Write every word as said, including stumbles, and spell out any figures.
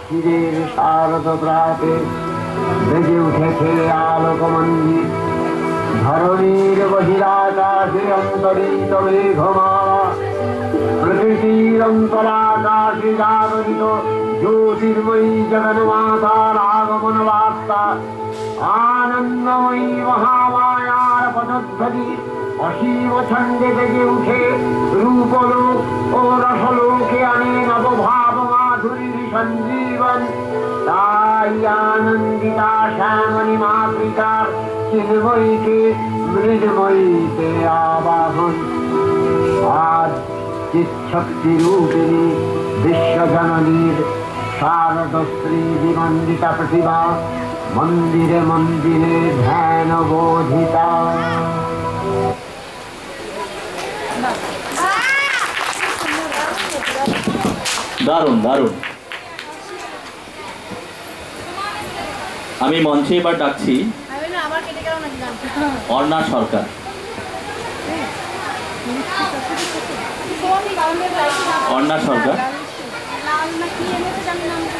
ক্ষীরের শারদ প্রাতে বেজে উঠেছে আলোকমঞ্জিত। ধরণীর বহিরাকাশে অন্তরিত মেঘমালা, প্রকৃতির অন্তরাকাশে জাগরিত জ্যোতির্ময়ী জগন্মাতার আগমন বার্তা। আনন্দময়ী মহামায়ার পদধ্বনি অসীম ছন্দে বেজে উঠে রূপলোক ও রসলোকে আনে নবভাব মাধুরীর সঞ্জীবন। তাই আনন্দিতা শ্যামণী মাতৃকার চিন্ময়ীকে মৃন্ময়ীতে আবাহন। আজ চিৎশক্তি রূপিণী বিশ্বজননীর শারদশ্রী বিমণ্ডিতা প্রতিভা মন্দিরে মন্দিরে ধ্যান বোধিতা। দারুণ দারুণ। আমি মঞ্চে এবার ডাকছি অর্ণা সরকার। অর্ণা সরকার